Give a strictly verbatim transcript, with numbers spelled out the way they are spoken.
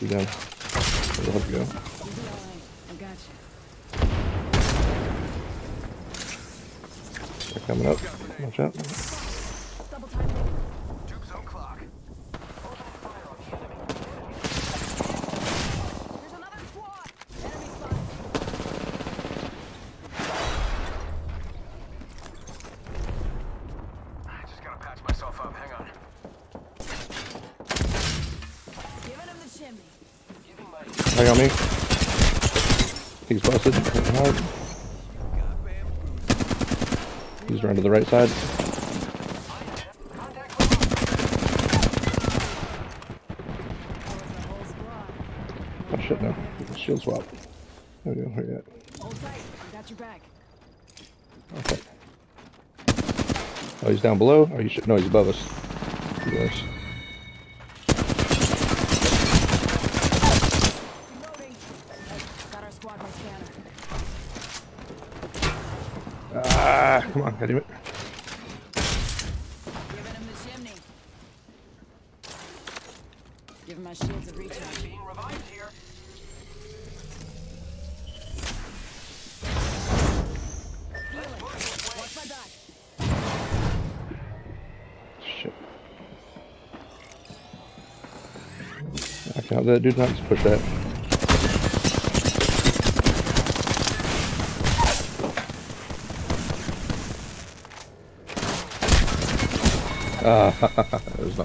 She's down. Where'd the go? They're coming up. Watch out. Hang on me. He's busted. Hard. He's run to the right side. Oh shit, no. Shield swap. There we go. Where you at? Got your back. Okay. Oh, he's down below? Oh, you should. No, he's above us. Yes. Ah, come on, damn it. Giving him the chimney. Giving my shields a reach out. Being revived here. Watch my back. Shit. Okay, how that dude not just push that? Ah, there's no.